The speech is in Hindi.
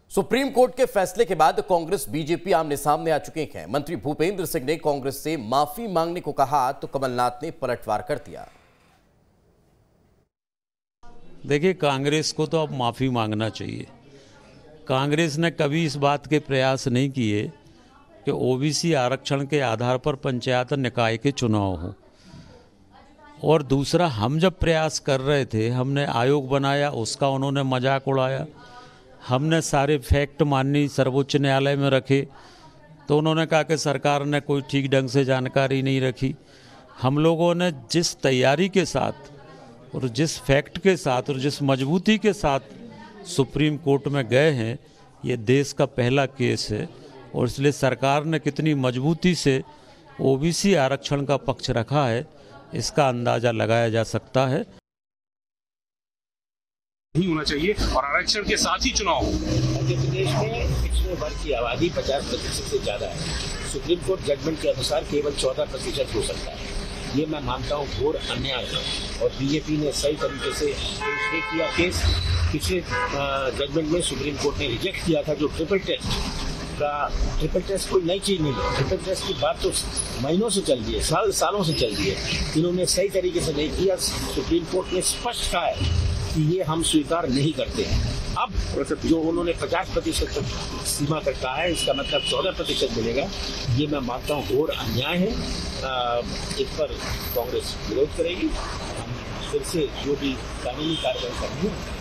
सुप्रीम कोर्ट के फैसले के बाद कांग्रेस बीजेपी आमने सामने आ चुके हैं। मंत्री भूपेंद्र सिंह ने कांग्रेस से माफी मांगने को कहा तो कमलनाथ ने पलटवार कर दिया। देखिए, कांग्रेस को तो अब माफी मांगना चाहिए। कांग्रेस ने कभी इस बात के प्रयास नहीं किए कि ओबीसी आरक्षण के आधार पर पंचायत निकाय के चुनाव हो। और दूसरा, हम जब प्रयास कर रहे थे, हमने आयोग बनाया, उसका उन्होंने मजाक उड़ाया। हमने सारे फैक्ट माननीय सर्वोच्च न्यायालय में रखे तो उन्होंने कहा कि सरकार ने कोई ठीक ढंग से जानकारी नहीं रखी। हम लोगों ने जिस तैयारी के साथ और जिस फैक्ट के साथ और जिस मजबूती के साथ सुप्रीम कोर्ट में गए हैं, ये देश का पहला केस है और इसलिए सरकार ने कितनी मजबूती से ओबीसी आरक्षण का पक्ष रखा है, इसका अंदाजा लगाया जा सकता है। नहीं होना चाहिए और आरक्षण के साथ ही चुनाव हो। मध्य प्रदेश में पिछड़े वर्ग की आबादी 50% से ज्यादा है। सुप्रीम कोर्ट जजमेंट के अनुसार केवल 14% हो सकता है। ये मैं मानता हूँ घोर अन्याय है और बीजेपी ने सही तरीके से किया केस। पिछले जजमेंट में सुप्रीम कोर्ट ने रिजेक्ट किया था जो ट्रिपल टेस्ट कोई नई चीज नहीं है। ट्रिपल टेस्ट की बात तो महीनों से चल रही है, सालों से चल रही है। इन्होंने सही तरीके से नहीं किया। सुप्रीम कोर्ट ने स्पष्ट कहा है कि ये हम स्वीकार नहीं करते हैं। अब जो उन्होंने 50% तक सीमा तक कहा है, इसका मतलब 14% मिलेगा। ये मैं मानता हूँ घोर अन्याय है। इस पर कांग्रेस विरोध करेगी। हम फिर से जो भी कानूनी कार्रवाई करेंगे